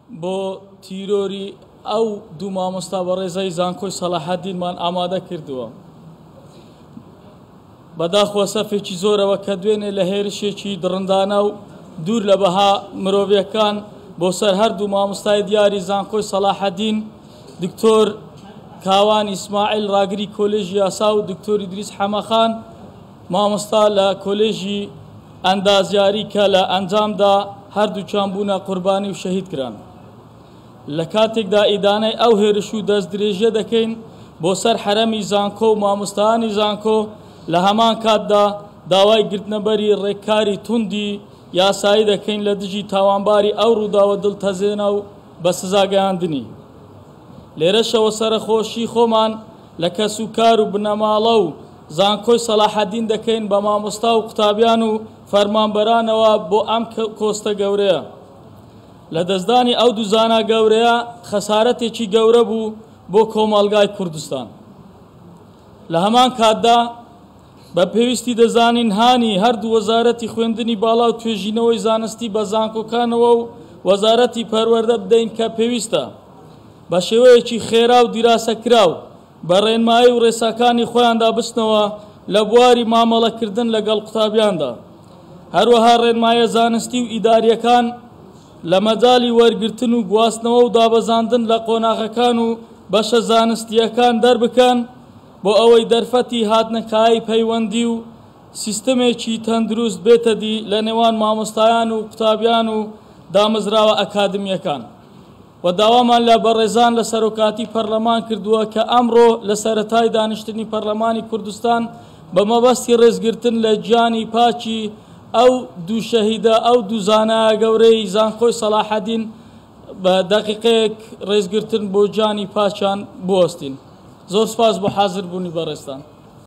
بۆ تیرۆری ئەو دوو مامۆستا بە ڕێزای زانکۆی سەلاحەدینمان ئامادە کردووە. بەداخۆ سەفێکی زۆرەوە کە دوێنێ لە هێرشێکی دڕندانە و دوور لە بەها مرۆڤیەکان بۆ سەر هەردوو مامۆستای دیاری زانکۆی سەلاحەدین دکتۆر کاوان ئیسماعیل ڕاگری کۆلێژی یاسا و دکتۆر ئیدریس حەمەخان مامۆستا لە کۆلێژی ئەندازیاری کە لە ئەنجامدا هەردووچیان بوونە قوربانی و شەهید کران. لە کاتێکدا ئیدانەی ئەو هێرش و دەست درێژە دەکەین بۆ سەر حرەمی زانکۆ و مامۆستایانی زانکۆ لە هەمان کاتدا داوای گرتنەبەری ڕێککاری توندی یاسایی دەکەین لە دژی تاوانباری ئەو ڕووداوە دڵتەزێنە و بە سزاگەیاندنی. لێرەشەوە سەرخۆشی خۆمان لە کەسوکار و بنەماڵە و زانکۆی سەلاحەدین دەکەین بە مامۆستا و قوتابیان و فەرمانبەرانەوە بۆ ئەم کۆستە گەورەیە. لە دەستدانی ئەو دوو زانا گەورەیە خەسارەتێکی گەورە بوو بۆ کۆمەڵگای کوردستان. لە هەمان کاتدا بە پێویستی دەزانین هانی هەردوو وەزارەتی خوێندنی باڵا و توێژینەوەی زانستی بە زانکۆکانەوە و وەزارەتی پەروەردە بدەین کە پێویستە بە شێوەیەکی خێرا و دیراسەکراو بە ڕێنمایی و ڕێساکانی خۆیاندا بستنەوە لە بواری مامەڵەکردن لەگەڵ قوتابیاندا. هەروەها ڕێنمایە زانستی و ئیداریەکان لە مەجاڵی وەرگرتن و گواستنەوە و دابەزاندن لە قۆناغەکان و بەشە زانستیەکان دەربکەن بۆ ئەوەی دەرفەتی هاتنەکایی پەیوەندی و سیستەمێکی تەندروست بێتە دی لە نێوان مامۆستایان و قوتابیان و دامەزراوە ئەکادمیەکان. و داوامان لە بەڕێزان لە سەرۆکاتی پەرلەمان کردووە کە ئەمڕۆ لە سەرەتای دانیشتنی پەرلەمانی کوردستان بە مەبەستی ڕێزگرتن لە گیانی پاچی ئەو دوو شەهیدە ئەو دوو زانایە گەورەی زانکۆی سەلاحەدین بە دەقیقەیەک ڕێزگرتن بۆ گیانی پاچیان بوەستین. زۆر سپاس بۆ حاضر بوونی بەڕێستان.